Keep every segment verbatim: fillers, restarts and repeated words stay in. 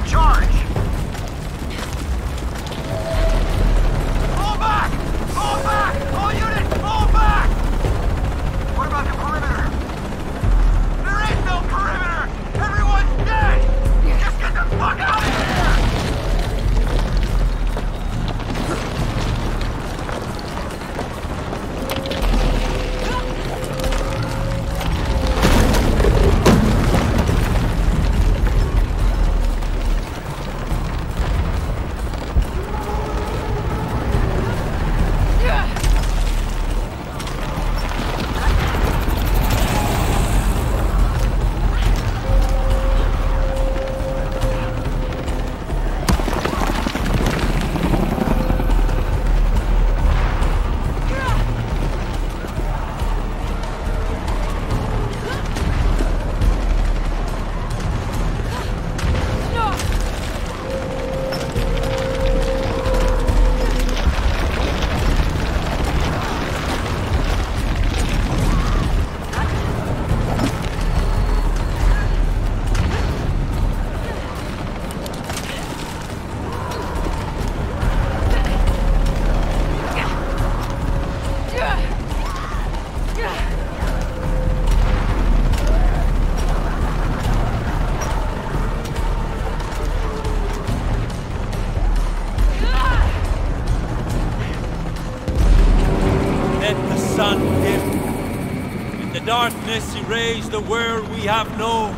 charge! Fall back! Fall back! All units, fall back! What about the perimeter? There is no perimeter! Everyone's dead! Just get the fuck out of here! Darkness erase the world we have known.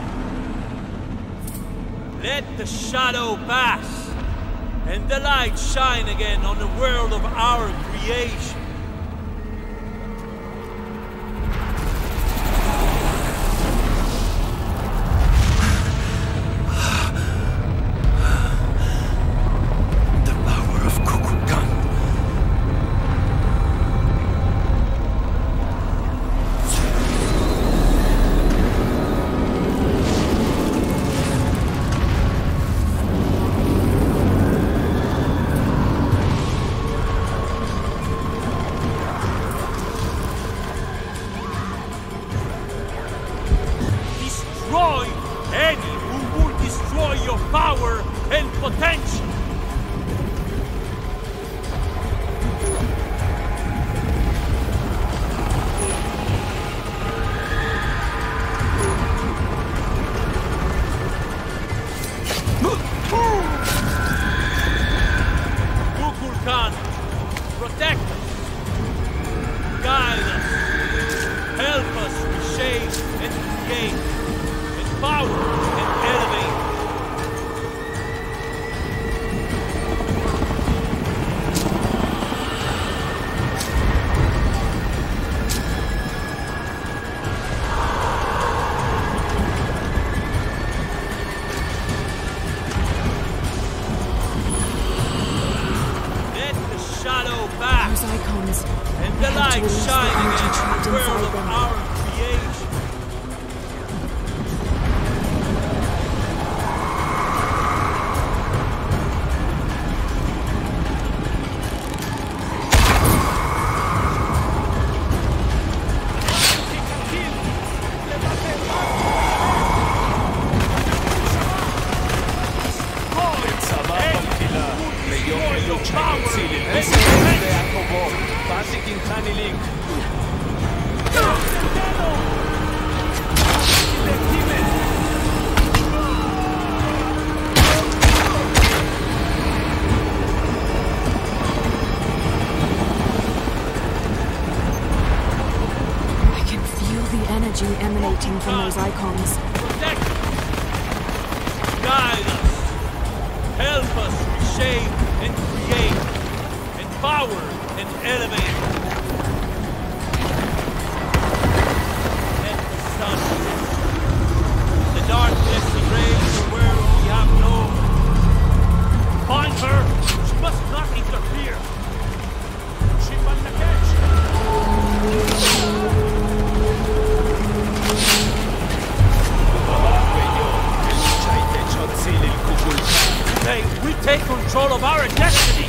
Let the shadow pass, and the light shine again on the world of our creation. Emanating from those icons. Protect us. Guide us. Help us reshape and create. Empower and elevate. Let the sun rise. The darkness erase the world we have known. Find her. She must not interfere. She must not catch. Hey, we take control of our destiny!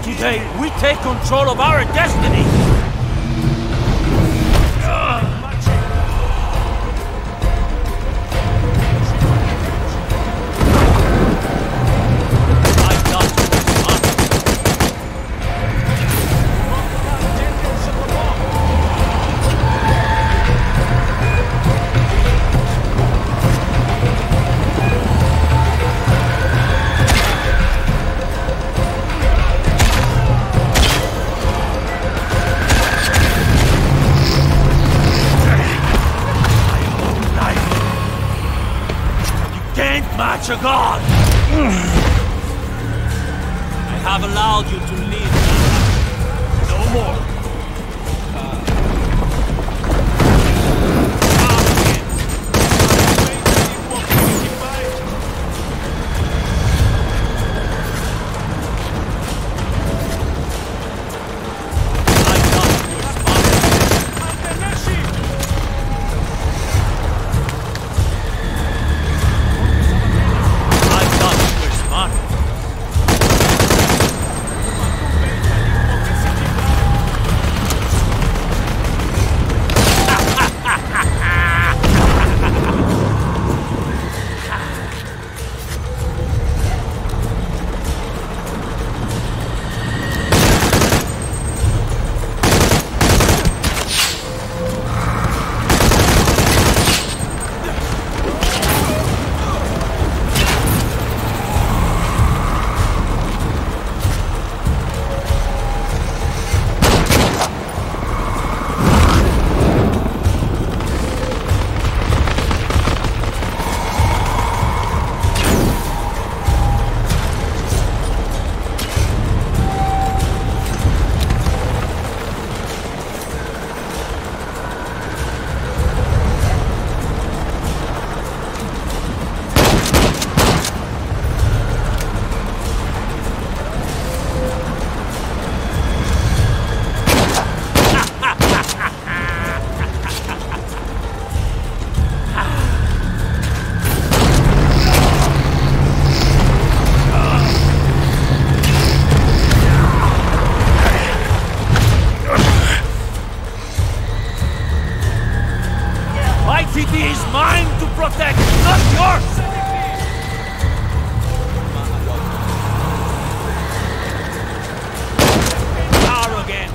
Today, we take control of our destiny! 𝑗 I have allowed you to live. No more. Paititi is mine to protect, not yours! Arrogant!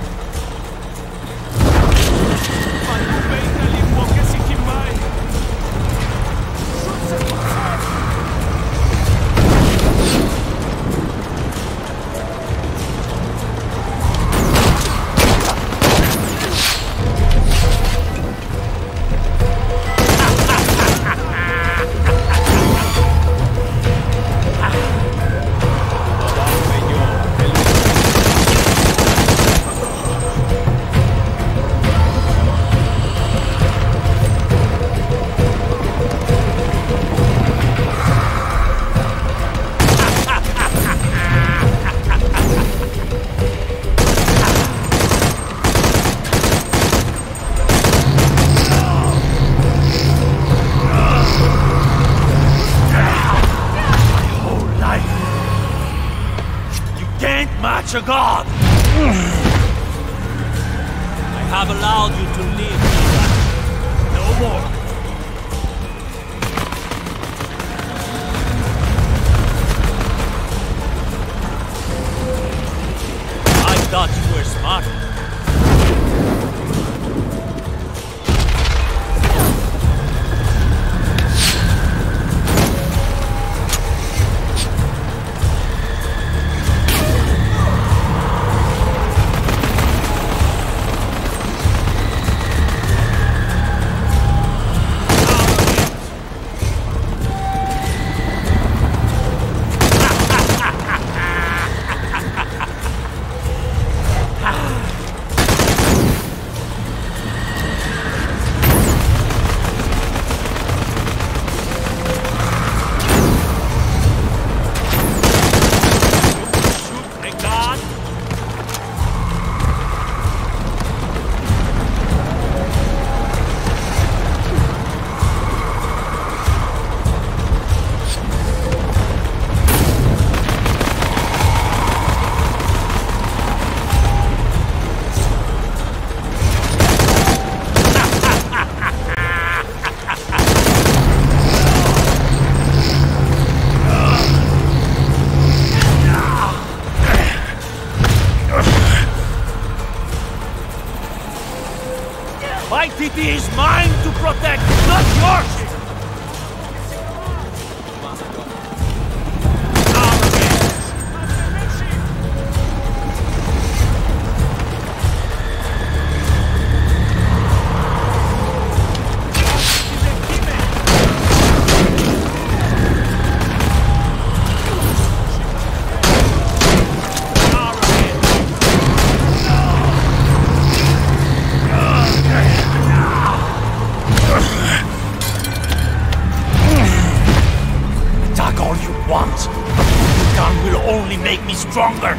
A god! I have allowed you to live. No more. I thought you were smart. Paititi is mine to protect, not yours! Make me stronger!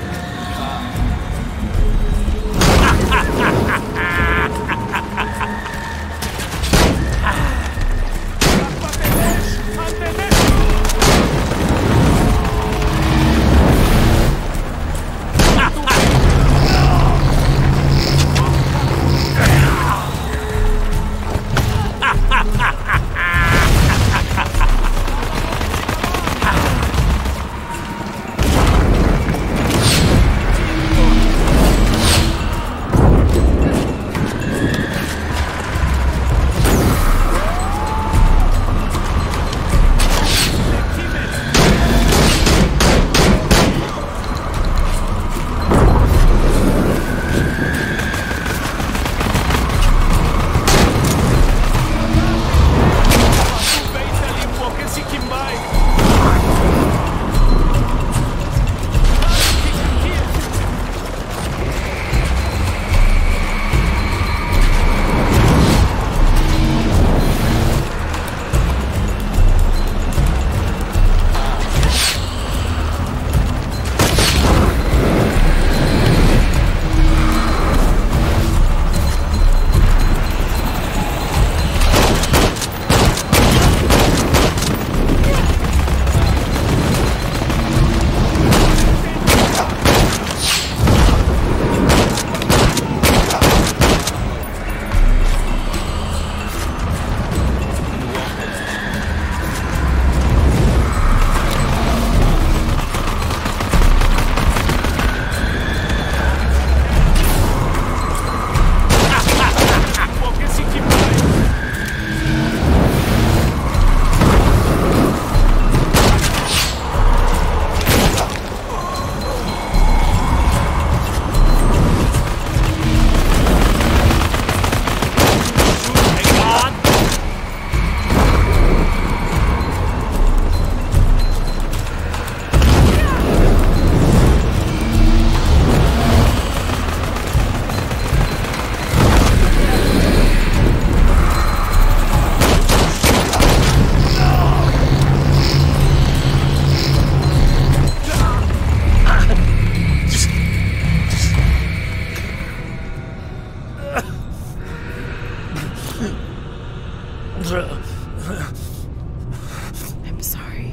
I'm sorry.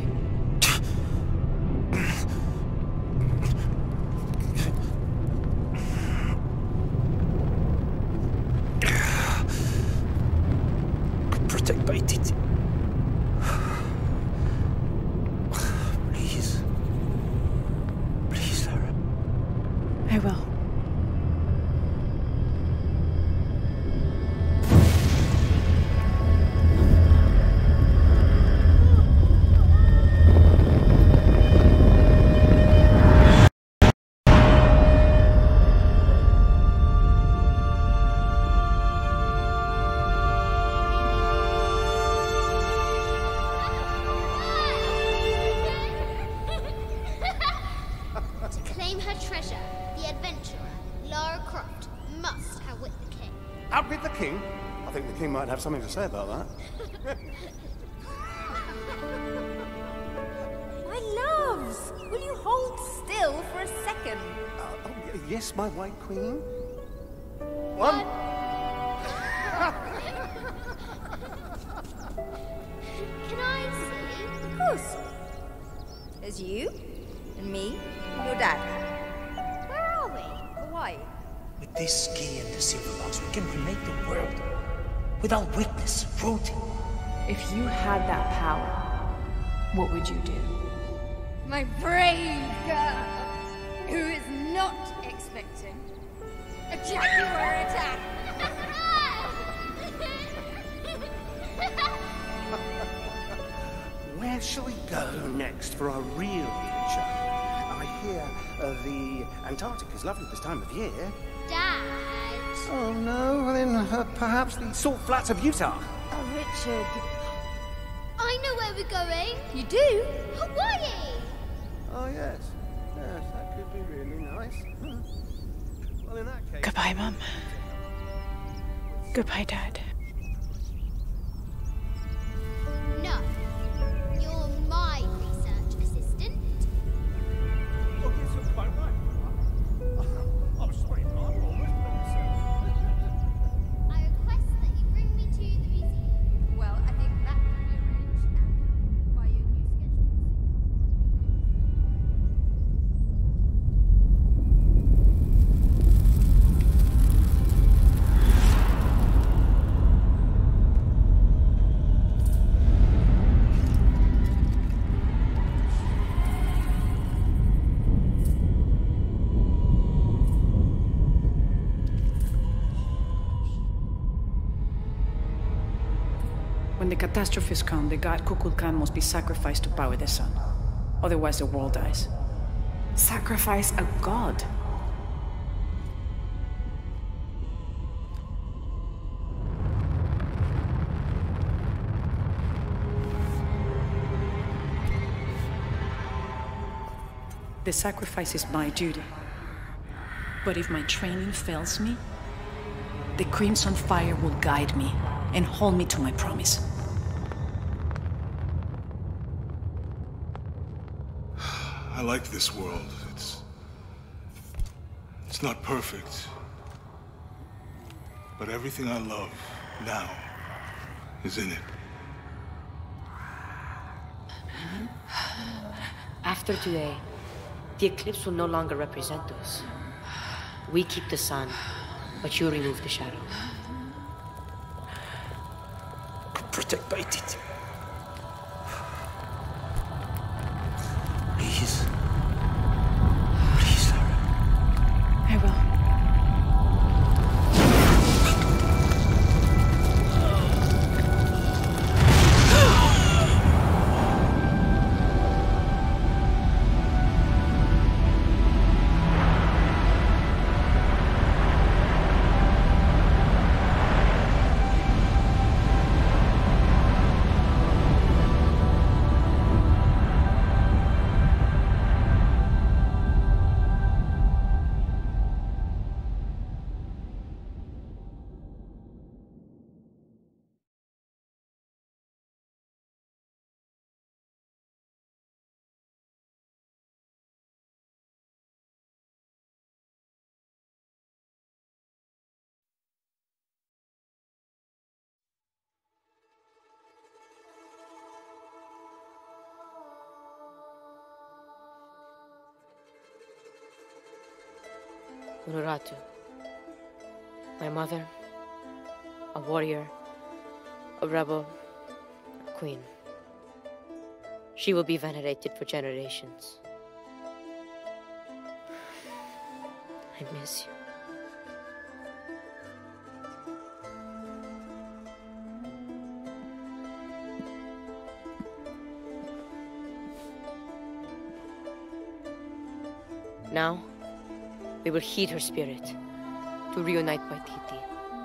Protect Paititi. Please. Please, Lara. I will. To claim her treasure, the adventurer, Lara Croft, must outwit the king. Outwit the king? I think the king might have something to say about that. My loves, will you hold still for a second? Uh, oh, y- yes, my white queen. One. Can I see? Of course. There's you, and me, and your dad. Where are we? Hawaii. With this key and the silver box, we can relate the world without witness, rooting. If you had that power, what would you do? My brave girl, who is not expecting a Jaguar attack. Uh, the Antarctic is lovely this time of year. Dad. Oh no, then uh, perhaps the salt flats of Utah. Oh, Richard. I know where we're going. You do? Hawaii. Oh yes, yes, that could be really nice. Hmm. Well, in that case. Goodbye, Mum. Goodbye, Dad. No. You're my research assistant. Oh, yes, you're quite right. I'm sorry, Mom. I almost put myself. I request that you bring me to the museum. Well, I think that can be arranged, and by your new schedule. When the catastrophes come, the god Kukulkan must be sacrificed to power the sun. Otherwise the world dies. Sacrifice a god? The sacrifice is my duty. But if my training fails me, the Crimson Fire will guide me and hold me to my promise. I like this world. It's... It's not perfect. But everything I love now is in it. After today, the eclipse will no longer represent us. We keep the sun, but you remove the shadow. Protect Paititi. Please. Please, Lara. I will. Uraratu, my mother, a warrior, a rebel, a queen. She will be venerated for generations. I miss you. Now, we will heed her spirit to reunite Paititi.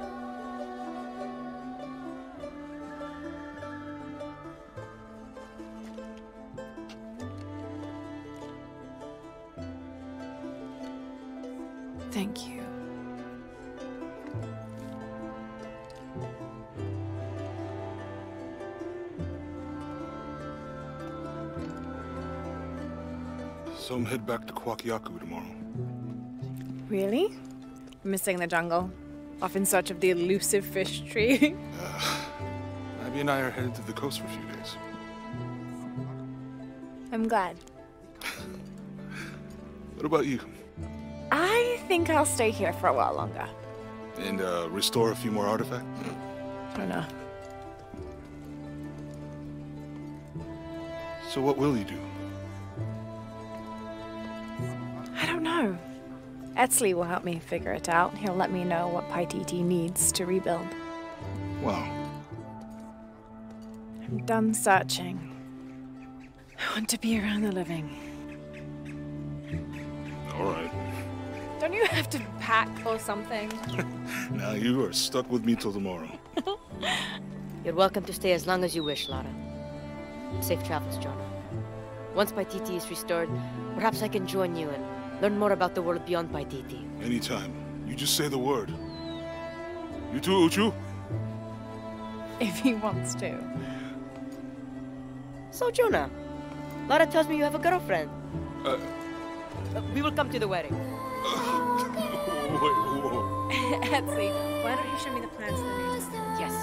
Thank you. So I'm head back to 𝑾𝒂𝒕𝒄𝒉𝒊𝒏𝒈 tomorrow. Really? Missing the jungle? Off in search of the elusive fish tree? uh, Abby and I are headed to the coast for a few days. I'm glad. What about you? I think I'll stay here for a while longer. And uh, restore a few more artifacts? I don't know. So what will you do? I don't know. 𝒉𝒂𝒐 will help me figure it out. He'll let me know what Paititi needs to rebuild. Wow. I'm done searching. I want to be around the living. All right. Don't you have to pack or something? Now you are stuck with me till tomorrow. You're welcome to stay as long as you wish, Lara. Safe travels, Jonah. Once Paititi is restored, perhaps I can join you and learn more about the world beyond Paititi. Anytime. You just say the word. You too, Uchu? If he wants to. So, Jonah, Lara tells me you have a girlfriend. Uh, Uh, we will come to the wedding. wait, whoa. Etsy, why don't you show me the plans for the new town? Yes.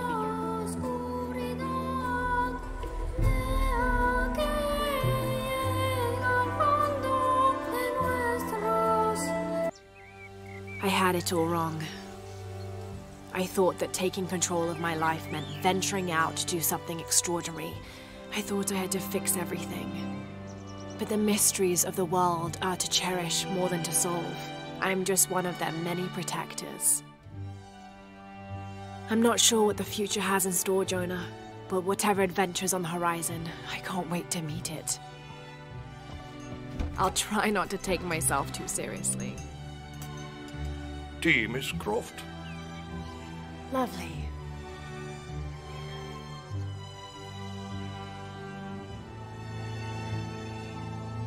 I had it all wrong. I thought that taking control of my life meant venturing out to do something extraordinary. I thought I had to fix everything. But the mysteries of the world are to cherish more than to solve. I'm just one of their many protectors. I'm not sure what the future has in store, Jonah, but whatever adventure's on the horizon, I can't wait to meet it. I'll try not to take myself too seriously. Tea, Miss Croft. Lovely.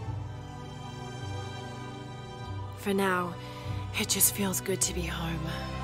For now, it just feels good to be home.